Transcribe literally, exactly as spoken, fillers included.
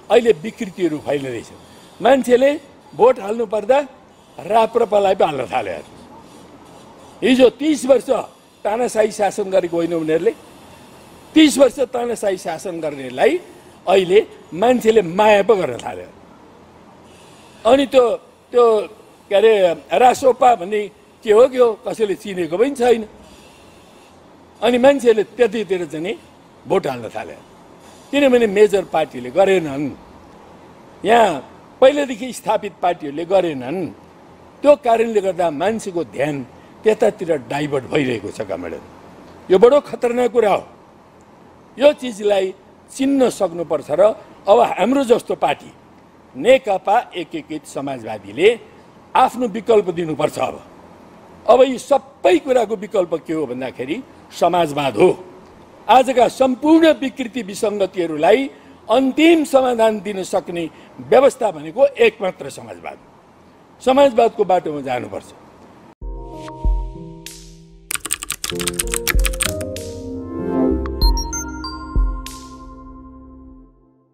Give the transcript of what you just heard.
अहिले विकृतिहरू फैलिँदैछ। मान्छेले भोट हाल्नु पर्दा राप्रपालाई पो हाल्न थाल्यो। हिजो तीस वर्ष तानाशाही शासन गरेको होइन उनीहरूले, तीस वर्ष तानाशाही शासन गर्नेलाई अहिले मान्छेले माया पो गर्न थाल्यो। अनि त्यो त्यो के अरे रासोपा भन्ने के हो के हो कसैले चिनेको पनि छैन। अनि मान्छेले त्यतितिर चाहिँ भोट हाल्न थाल्यो, किनभने मेजर पार्टीले गरेनन्, यहाँ पहिलेदेखि स्थापित पार्टीहरूले गरेनन्। त्यो कारणले गर्दा मान्छेको ध्यान त्यतातिर डाइभर्ट भइरहेको छ कमरेड। यो बडो खतरनाक कुरा हो। यो चिजलाई चिन्न सक्नुपर्छ र अब हाम्रो जस्तो पार्टी नेकपा एकीकृत समाजवादीले आफ्नो विकल्प दिनुपर्छ। अब अब यी सबै कुराको विकल्प के हो भन्दाखेरि समाजवाद हो। आजका सम्पूर्ण विकृति विसङ्गतिहरूलाई अन्तिम समाधान दिन सक्ने व्यवस्था भनेको एकमात्र समाजवाद। समाजवादको बाटोमा जानुपर्छ।